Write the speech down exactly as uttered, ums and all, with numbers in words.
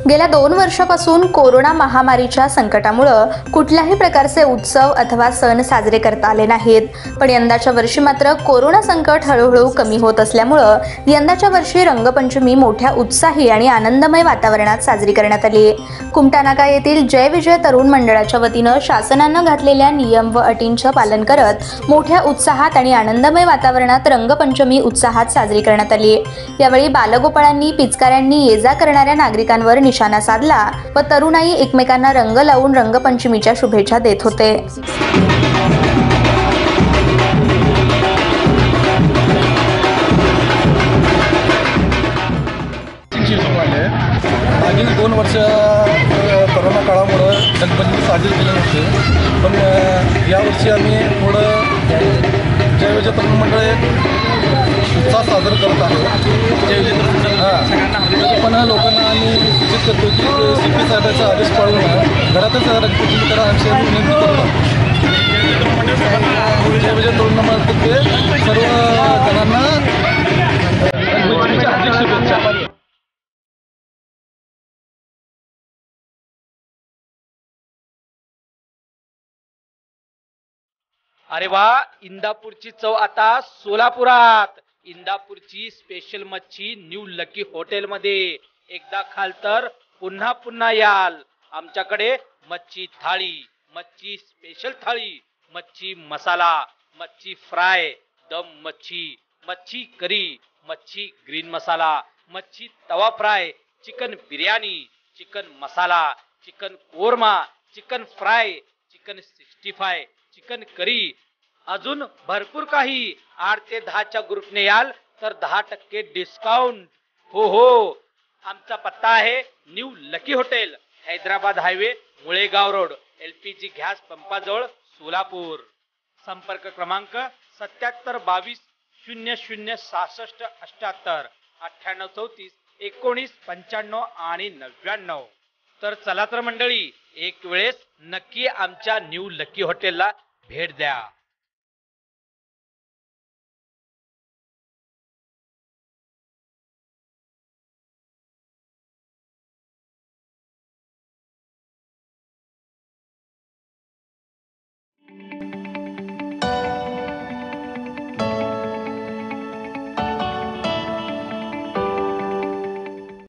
गेल्या दोन वर्षापासून कोरोना महामारीच्या संकटामुळे कुठल्याही प्रकारचे उत्सव अथवा सण साजरे करता आले नाहीत। पण यंदाच्या वर्षी मात्र कोरोना संकट हळूहळू कमी होत असल्यामुळे यंदाच्या वर्षी रंगपंचमी मोठ्या उत्साही आणि आनंदमय वातावरणात साजरी करण्यात आली। कुमटानाका येथील जय विजय तरुण मंडळाच्या वतीने शासनाने घातलेल्या नियम व अटींचे पालन करत मोठ्या उत्साहात आणि आनंदमय वातावरणात रंगपंचमी उत्साहात साजरी करण्यात आली। यावेळी बालगोपाळांनी पिचकाऱ्यांनी ये-जा करणाऱ्या नागरिकांवर निशाणा साधला व तरुणाई एकमेकांना रंग लावून रंगपंचमीच्या शुभेच्छा देत होते। मागील दोन वर्ष कोरोना काळामुळे गणपती साजरी केले नव्हते, पण यावर्षी आम्ही थोडं जय विजय तरुण मंडळ एक उत्साह साजरा करत आहोत। जय विजय तरुण मंडळ हां पण लोकांना आम्ही सूचित करतो की सी पी साहेबांचा आदेश पाळून घरातच रंगपंचमी करा अशी आम्ही विनंती करतो। जय विजय तरुण मंडळातर्फे सर्व जणांना रंगपंचमीच्या हार्दिक शुभेच्छा। अरे वा, इंदापूरची चव आता सोलापुरात। इंदापूरची स्पेशल मच्छी न्यू लकी हॉटेल मध्ये एकदा खाल तर पुन्हा पुन्हा याल। आमच्याकडे मच्छी थाळी, मच्छी स्पेशल थाळी, मच्छी मसाला, मच्छी फ्राय, दम मच्छी, मच्छी करी, मच्छी ग्रीन मसाला, मच्छी तवा fry, chicken biryani, chicken masala, chicken korma, chicken fry, chicken sixty five, chicken curry, अजून भरपूर काही। आठ ते दहाच्या ग्रुपने याल तर दहा टक्के डिस्काउंट। हो हो, आमचा पत्ता आहे new lucky hotel, Hyderabad highway, Mulegaon road, LPG gas पंपाजवळ, सोलापूर। संपर्क क्रमांक सत्याहत्तर बावीस शून्य शून्य सहासष्ट अठ्याहत्तर अठ्ठ्याण्णव चौतीस एकोणीस पंच्याण्णव आणि नव्याण्णव। तर चला तर मंडळी, एक वेळेस नक्की आमच्या न्यू लकी हॉटेलला भेट द्या।